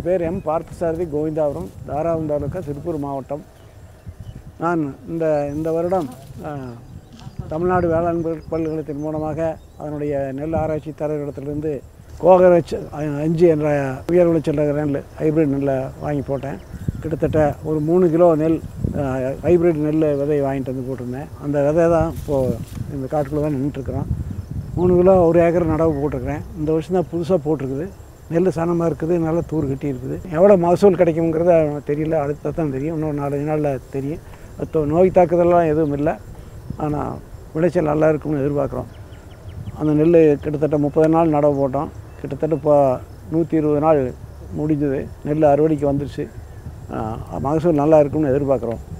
பேர் எம் பார்த்தசாரதி கோவிந்தாபுரம், தாராபுரம் தாலுக்கா, திருப்பூர் மாவட்டம். நான் இந்த வருடம் தமிழ்நாடு வேளாண் பல்கலைக்கழகத்தின் மூலமாக அதனுடைய நெல் ஆராய்ச்சி தரவிடத்திலிருந்து கோகரச் 5 என்ற உயர் விளைச்சல் நெல் ஹைப்ரிட் நெல்லை வாங்கி போட்டேன். கிட்டத்தட்ட ஒரு 3 கிலோ நெல் ஹைப்ரிட் நெல் விதை வாங்கிட்டு வந்து போட்டிருந்தேன். அந்த விதை தான் இப்போது இந்த காட்டுக்குள்ளே தான் நின்றுட்டுருக்குறோம். 3 கிலோ 1 ஏக்கர் நடவு போட்டிருக்கிறேன். இந்த வருஷம் தான் புதுசாக போட்டிருக்குது. நெல் சனமாக இருக்குது, நல்லா தூர் கட்டி இருக்குது. எவ்வளோ மகசூல் கிடைக்குங்கிறத தெரியல, அடுத்த தான் தெரியும். இன்னும் 4-5 நாளில் தெரியும். நோய் தாக்குதலாம் எதுவும் இல்லை, ஆனால் விளைச்சல் நல்லா இருக்கும்னு எதிர்பார்க்குறோம். அந்த நெல் கிட்டத்தட்ட 30 நாள் நடவு போட்டோம். கிட்டத்தட்ட இப்போ 120 நாள் முடிஞ்சது. நெல் அறுவடைக்கு வந்துடுச்சு. மகசூல் நல்லா இருக்கும்னு எதிர்பார்க்குறோம்.